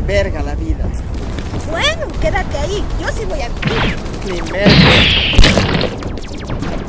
vale verga la vida. Bueno, quédate ahí. Yo sí voy a... Ni verga.